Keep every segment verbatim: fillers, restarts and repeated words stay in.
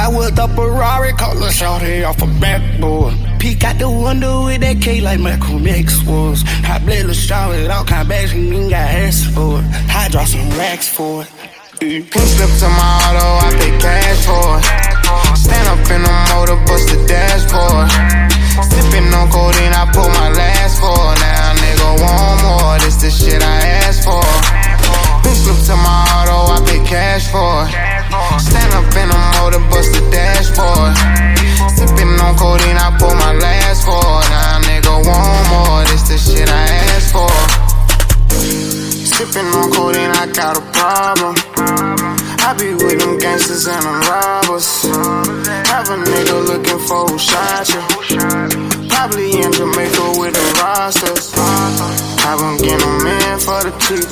I whipped up a Rari, caught Lil' Shorty off a backboard. Peek out the window with that K like Malcolm X was. I bled Lil' Shorty with all kind of bags, and ain't got ass for it. I dropped some racks for it. Mm. Pink slip to my auto, I pay cash for it. Stand up in the motor, bust the dashboard. Sippin' on codeine, I put my last for it. Now nigga want more, this the shit I asked for. Pink slip to my auto, I pay cash for it. Stand up in the motor, bust the dashboard. Sippin' on codeine, I put my last for it. Now nigga want more, this the shit I asked for. Sippin' on codeine, I got a problem. I be with them gangsters and them robbers. Have a nigga looking for who shot you. Probably in Jamaica with the rosters. Have them get them in for the cheap.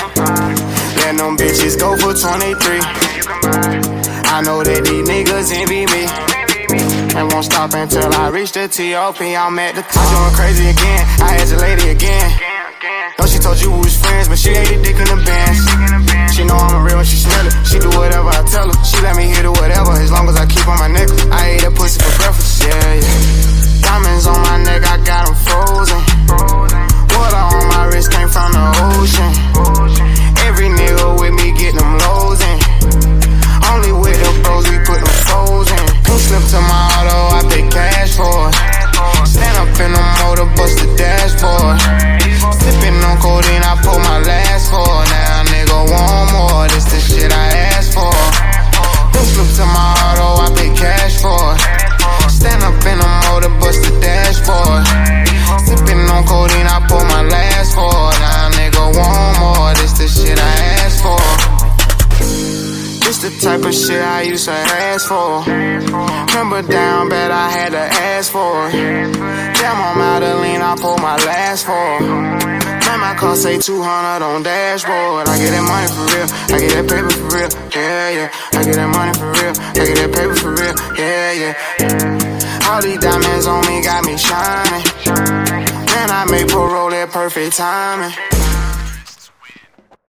Let them bitches go for twenty-three. I know that these niggas envy me and won't stop until I reach the T O P. I'm at the top. I'm going crazy again. I had your lady again. Know she told you we was friends, but she ate a dick in the bands. She know I'm a real when she smell it. She do whatever I tell her. She let me hit her whatever, as long as I keep on my necklace. I ate that pussy for breakfast, yeah, yeah. Diamonds on my neck, I got them frozen. Water on my wrist came from the ocean. Every nigga with me get them lows in. Only with the bros, we put them foes in. Pink slip to my auto, I pay cash for it. Stand up in the motor, bust the dashboard. Sippin' on codeine, I pull my last for. Now nigga want more, this the shit I asked for. Pink slip to my auto, I pay cash for it. Stand up in the motor, bust the dashboard. Sippin' on codeine, I pull my last for. Now nigga want more, this the shit I asked for. This the type of shit I used to ask for. Remember down bad, I had to ask for it. Damn, I'm out of lean, I pull my last for. Man, my car say two hundred on dashboard. I get that money for real, I get that paper for real, yeah, yeah. I get that money for real, I get that paper for real, yeah, yeah. All these diamonds on me got me shining. Man, I make parole at perfect timing.